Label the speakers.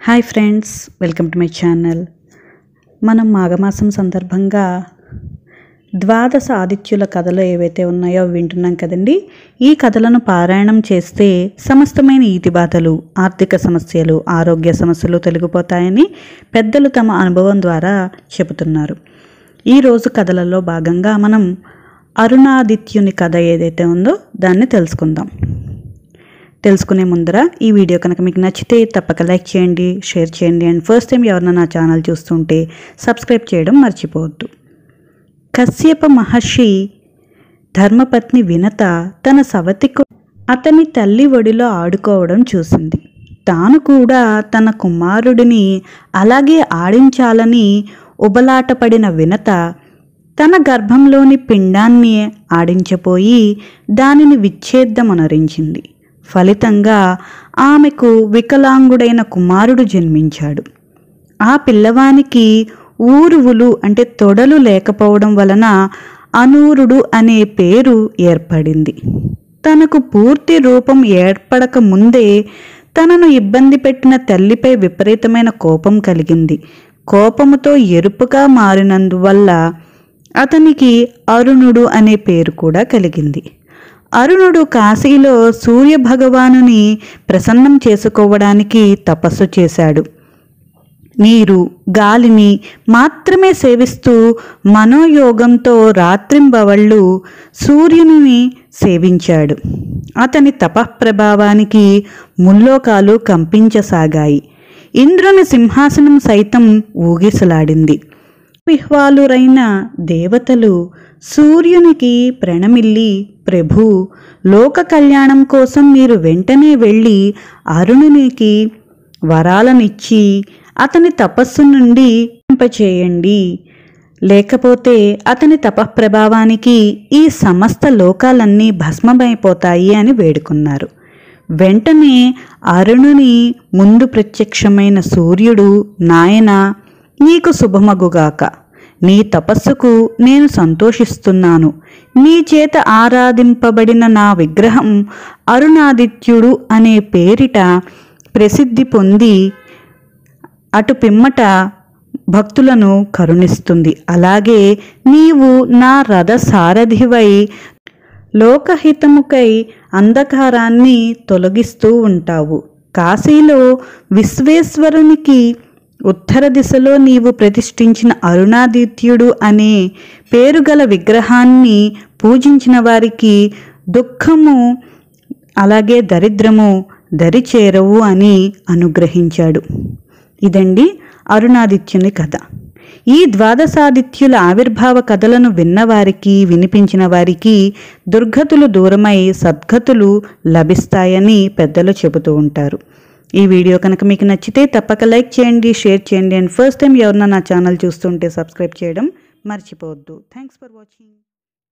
Speaker 1: Hi friends, welcome to my channel. మనం మాఘమాసం సందర్భంగా ద్వాదశ ఆదిత్యుల కథలు ఏవైతే ఉన్నాయో వింటున్నాం కదండి. ఈ కథలను పారాయణం చేస్తే సమస్తమైన ఈతి బాధలు, ఆర్థిక సమస్యలు, ఆరోగ్య సమస్యలు తొలగిపోతాయని పెద్దలు తమ అనుభవం ద్వారా చెబుతున్నారు. ఈరోజు కథలలో భాగంగా మనం అరుణాదిత్యుని కథ ఏదైతే ఉందో దాన్ని తెలుసుకునే ముందర ఈ వీడియో కనుక మీకు నచ్చితే తప్పక లైక్ చేయండి, షేర్ చేయండి. అండ్ ఫస్ట్ టైం ఎవరైనా నా ఛానల్ చూస్తుంటే సబ్స్క్రైబ్ చేయడం మర్చిపోవద్దు. కశ్యప మహర్షి ధర్మపత్ని వినత తన సవతికు అతని తల్లి ఒడిలో ఆడుకోవడం చూసింది. తాను కూడా తన కుమారుడిని అలాగే ఆడించాలని ఉబలాటపడిన వినత తన గర్భంలోని పిండాన్ని ఆడించపోయి దానిని విచ్ఛేద్దమనరించింది. ఫలితంగా ఆమెకు వికలాంగుడైన కుమారుడు జన్మించాడు. ఆ పిల్లవానికి ఊరువులు అంటే తొడలు లేకపోవడం వలన అనూరుడు అనే పేరు ఏర్పడింది. తనకు పూర్తి రూపం ఏర్పడక ముందే తనను ఇబ్బంది పెట్టిన తల్లిపై విపరీతమైన కోపం కలిగింది. కోపముతో ఎరుపుగా మారినందువల్ల అతనికి అరుణుడు అనే పేరు కూడా కలిగింది. అరుణుడు కాశీలో సూర్య భగవానుని ప్రసన్నం చేసుకోవడానికి తపస్సు చేశాడు. నీరు, గాలిని మాత్రమే సేవిస్తూ మనోయోగంతో రాత్రింబవళ్ళు సూర్యుని సేవించాడు. అతని తపఃప్రభావానికి ముల్లోకాలు కంపించసాగాయి. ఇంద్రుని సింహాసనం సైతం ఊగిసలాడింది. విహ్వాలురైన దేవతలు సూర్యునికి ప్రణమిల్లి, ప్రభు, లోక కళ్యాణం కోసం మీరు వెంటనే వెళ్ళి అరుణునికి వరాలనిచ్చి అతని తపస్సు నుండి చేయండి, లేకపోతే అతని తపఃప్రభావానికి ఈ సమస్త లోకాలన్నీ భస్మమైపోతాయి అని వేడుకున్నారు. వెంటనే అరుణుని ముందు ప్రత్యక్షమైన సూర్యుడు, నాయనా, నీకు శుభమగుగాక. నీ తపస్సుకు నేను సంతోషిస్తున్నాను. నీ చేత ఆరాధింపబడిన నా విగ్రహం అరుణాదిత్యుడు అనే పేరిట ప్రసిద్ధి పొంది అటు పిమ్మట భక్తులను కరుణిస్తుంది. అలాగే నీవు నా రథ సారథివై లోకహితముకై అంధకారాన్ని తొలగిస్తూ ఉంటావు. కాశీలో విశ్వేశ్వరునికి ఉత్తర దిశలో నీవు ప్రతిష్ఠించిన అరుణాదిత్యుడు అనే పేరుగల విగ్రహాన్ని పూజించిన వారికి దుఃఖము అలాగే దరిద్రము దరిచేరవు అని అనుగ్రహించాడు. ఇదండి అరుణాదిత్యుని కథ. ఈ ద్వాదశాదిత్యుల ఆవిర్భావ కథలను విన్నవారికి, వినిపించిన వారికి దుర్గతులు దూరమై సద్గతులు లభిస్తాయని పెద్దలు చెబుతూ ఉంటారు. ఈ వీడియో కనుక మీకు నచ్చితే తప్పక లైక్ చేయండి, షేర్ చేయండి. అండ్ ఫస్ట్ టైం ఎవరన్నా నా ఛానల్ చూస్తుంటే సబ్స్క్రైబ్ చేయడం మర్చిపోవద్దు. Thanks for watching.